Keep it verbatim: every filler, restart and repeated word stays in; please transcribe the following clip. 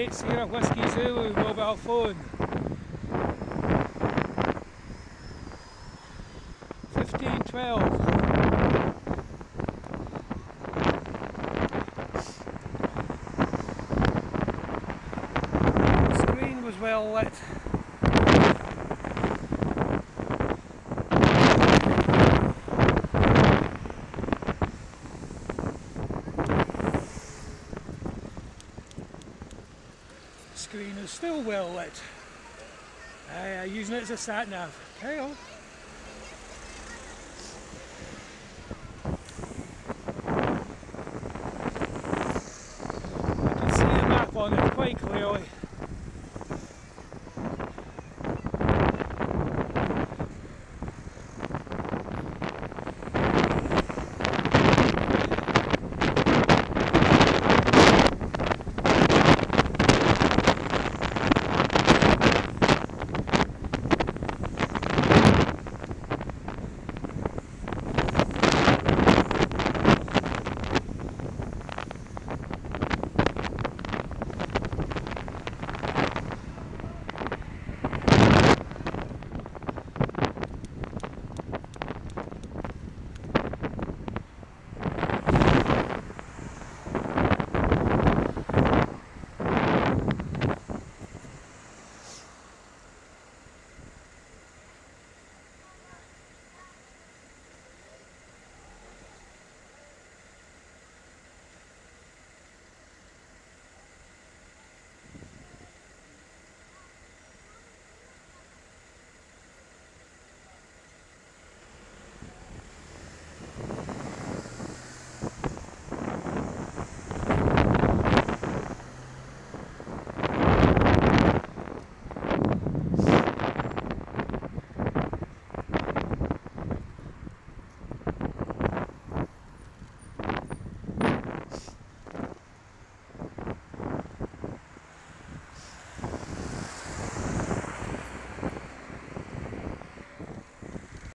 eight Sierra Whiskey Zulu mobile phone. fifteen twelve. The screen was well lit. Screen is still well lit. Aye, I'm using it as a sat nav. Carry on. I can see the map on it quite clearly.